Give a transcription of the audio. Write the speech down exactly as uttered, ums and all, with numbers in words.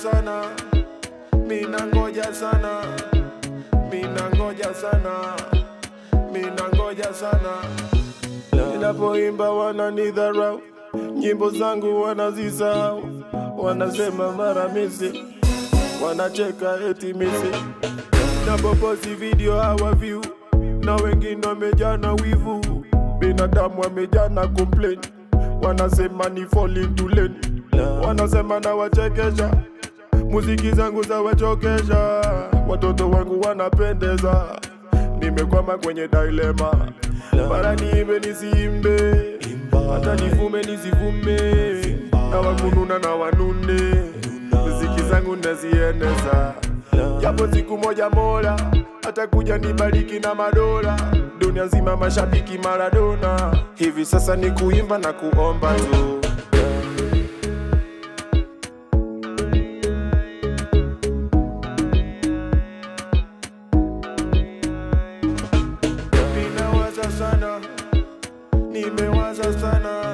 sana, mina ngoja sana, mina ngoja sana, mina ngoja sana. Ninapoimba wananidharau, nyimbo zangu wanazisahau, wanasema mara misi, wanacheka eti misi. Napoposti video hawa view, na wengine wamejana wivu. Binadamu wamejana complain, wanasema ni fall into lane. Wanasema na wachekesha, muziki zangu za wachokesha. Watoto wangu wanapendeza, nimekwama kwenye dilema. Mara niimbe nisiimbe, hata nifume nisifume, na wakununa na wanune, muziki zangu nazieneza. Japo siku moja Mola atakuja nibariki na madola, dunia nzima mashabiki Maradona. Hivi sasa ni kuimba na kuomba tu. Ninawaza sana, nimewaza sana,